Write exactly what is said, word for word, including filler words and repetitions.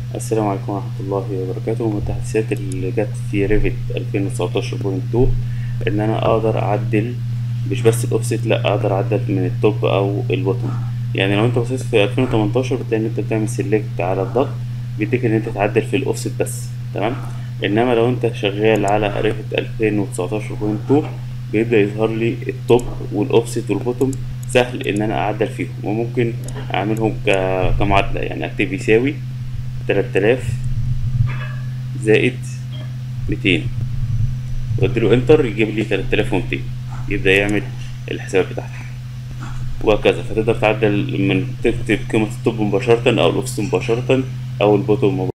السلام عليكم ورحمة الله وبركاته. من التحديثات اللي جت في ريفت ألفين وتسعتاشر بوينت اتنين إن أنا أقدر أعدل مش بس الأوفست، لأ أقدر أعدل من التوب أو البوتوم. يعني لو أنت بصيت في ألفين وتمنتاشر بتلاقي إن أنت بتعمل سيلكت على الضغط، بيديك إن أنت تعدل في الأوفست بس. تمام. إنما لو أنت شغال على ريفت ألفين وتسعتاشر بوينت اتنين بيبدأ يظهر لي التوب والأوفست والبوتوم، سهل إن أنا أعدل فيهم، وممكن أعملهم ك- كمعادلة. يعني أكتب يساوي تلات آلاف زائد ميتين واديله انتر يجيب لي تلات آلاف ومتين، يبدأ يعمل الحسابات بتاعتك وهكذا. فتقدر تعدل من تكتب قيمة التوب مباشرة أو الأوفست مباشرة أو البوتوم مباشرة.